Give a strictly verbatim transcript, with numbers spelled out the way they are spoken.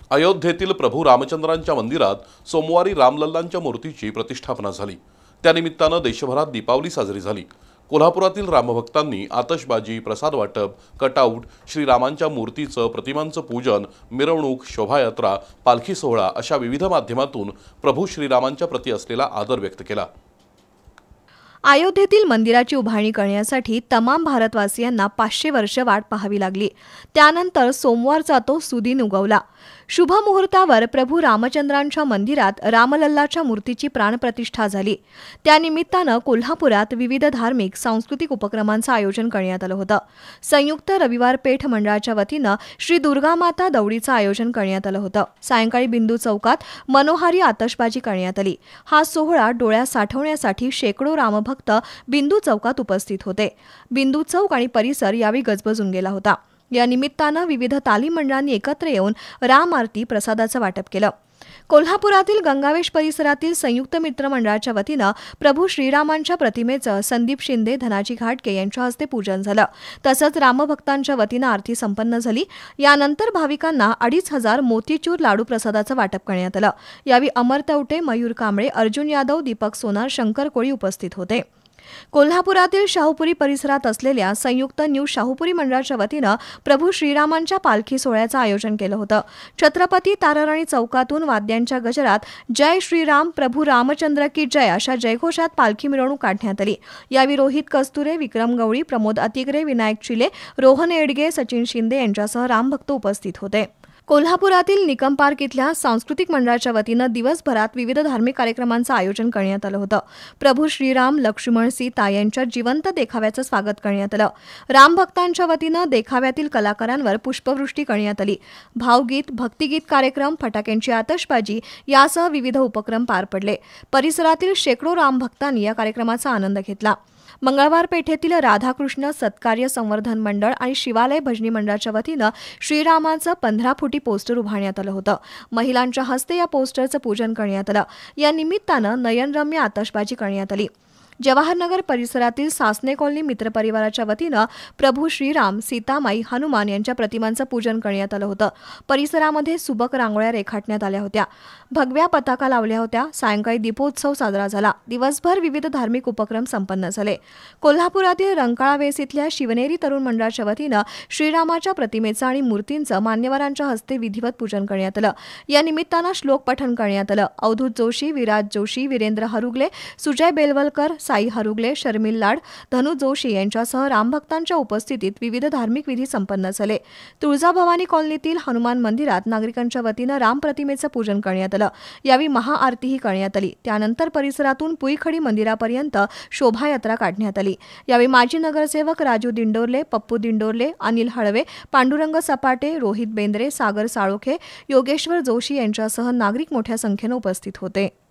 अयोध्येतील प्रभू रामचंद्रांच्या मंदिरात सोमवारी रामलल्लांच्या मूर्तीची प्रतिष्ठापना झाली। त्यानिमित्तानं देशभरात दीपावली साजरी झाली। कोल्हापुरातील रामभक्तांनी आतषबाजी, प्रसाद वाटप, कटआउट, श्रीरामांच्या मूर्तीचं, प्रतिमांचं पूजन, मिरवणूक, शोभायात्रा, पालखी सोहळा अशा विविध माध्यमातून प्रभू श्रीरामांच्या प्रती असलेला आदर व्यक्त केला। अयोध्येतील मंदिराची उभारणी करण्यासाठी तमाम भारतवासियांना पाचशे वर्ष वाट पाहावी लागली। त्यानंतर सोमवारचा तो सुदिन उगवला। शुभ मुहूर्तावर प्रभू रामचंद्रांच्या मंदिरात रामलल्लाच्या मूर्तीची प्राणप्रतिष्ठा झाली। त्यानिमित्तानं कोल्हापुरात विविध धार्मिक सांस्कृतिक उपक्रमांचं आयोजन करण्यात आलं होतं। संयुक्त रविवार पेठ मंडळाच्या वतीनं श्री दुर्गामाता दौडीचं आयोजन करण्यात आलं होतं। सायंकाळी बिंदू चौकात मनोहारी आतषबाजी करण्यात आली। हा सोहळा डोळ्यात साठवण्यासाठी शेकडो रामभक्त बिंदू चौकात उपस्थित होते। बिंदू चौक आणि परिसर यावेळी गजबजून गेला होता। या निमित्तानं विविध तालीम मंडळांनी एकत्र येऊन राम आरती प्रसादाचं वाटप केलं। कोल्हापुरातील गंगावेश परिसरातील संयुक्त मित्र मंडळाच्या वतीनं प्रभू श्रीरामांच्या प्रतिमेचं संदीप शिंदे, धनाजी घाटगे यांच्या हस्ते पूजन झालं। तसंच रामभक्तांच्या वतीनं आरती संपन्न झाली। यानंतर भाविकांना अडीच हजार मोतीचूर लाडू प्रसादाचं वाटप करण्यात आलं। यावेळी अमर तवटे, मयूर कांबळे, अर्जुन यादव, दीपक सोनार, शंकर कोळी उपस्थित होते। कोल्हापुरातील शाहूपुरी परिसरात असलेल्या संयुक्त न्यू शाहूपुरी मंडळाच्या वतीनं प्रभू श्रीरामांच्या पालखी सोहळ्याचं आयोजन केलं होतं। छत्रपती ताराराणी चौकातून वाद्यांच्या गजरात जय श्रीराम, प्रभू रामचंद्र की जय अशा जयघोषात पालखी मिरवणूक काढण्यात आली। यावेळी रोहित कस्तुरे, विक्रम गवळी, प्रमोद अतिग्रे, विनायक चिले, रोहन एडगे, सचिन शिंदे यांच्यासह रामभक्त उपस्थित होते। कोल्हापुरातील निकम पार्क इथल्या सांस्कृतिक मंडळाच्या वतीनं दिवसभरात विविध धार्मिक कार्यक्रमांचं आयोजन करण्यात आलं होतं। प्रभू श्रीराम, लक्ष्मण, सीता यांच्या जिवंत देखाव्याचं स्वागत करण्यात आलं। रामभक्तांच्या वतीनं देखाव्यातील कलाकारांवर पुष्पवृष्टी करण्यात आली। भावगीत, भक्तिगीत कार्यक्रम, फटाक्यांची आतषबाजी यासह विविध उपक्रम पार पडले। परिसरातील शेकडो रामभक्तांनी या कार्यक्रमाचा आनंद घेतला। मंगळवार पेठेतील राधाकृष्ण सत्कार्य संवर्धन मंडळ आणि शिवालय भजनी मंडळाच्या वतीनं श्रीरामाचं पंधरा फुटी पोस्टर उभारण्यात आलं होतं। महिलांच्या हस्ते या पोस्टरचं पूजन करण्यात आलं। या निमित्तानं नयनरम्य आतषबाजी करण्यात आली। जवाहरनगर परिसरातील सासने कॉलनी मित्रपरिवाराच्या वतीनं प्रभू श्रीराम, सीतामाई, हनुमान यांच्या प्रतिमांचं पूजन करण्यात आलं होतं। परिसरामध्ये सुबक रांगोळ्या रेखाटण्यात आल्या होत्या। भगव्या पताका लावल्या होत्या। सायंकाळी दीपोत्सव साजरा झाला। दिवसभर विविध धार्मिक उपक्रम संपन्न झाले। कोल्हापुरातील रंकाळा वेस इथल्या शिवनेरी तरुण मंडळाच्या वतीनं श्रीरामाच्या प्रतिमेचं आणि मूर्तींचं मान्यवरांच्या हस्ते विधिवत पूजन करण्यात आलं। या निमित्तानं श्लोक पठण करण्यात आलं। अवधूत जोशी, विराज जोशी, वीरेंद्र हरुगले, सुजय बेलवलकर, साई हरुगले, शर्मिल लाड, धनु जोशी यांच्यासह रामभक्तांच्या उपस्थितीत विविध धार्मिक विधी संपन्न झाले। तुळजाभवानी कॉलनीतील हनुमान मंदिरात नागरिकांच्या वतीनं राम प्रतिमेचं पूजन करण्यात आलं। यावेळी महाआरतीही करण्यात आली। त्यानंतर परिसरातून पुईखडी मंदिरापर्यंत शोभायात्रा काढण्यात आली। यावेळी माजी नगरसेवक राजू दिंडोरले, पप्पू दिंडोरले, अनिल हळवे, पांडुरंग सपाटे, रोहित बेंद्रे, सागर साळोखे, योगेश्वर जोशी यांच्यासह नागरिक मोठ्या संख्येनं उपस्थित होते।